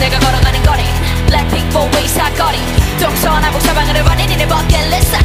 내가 걸어가는 거리 블랙핑크 4-way 사거리 동서남북 사방으로 버린 내 버킷리스트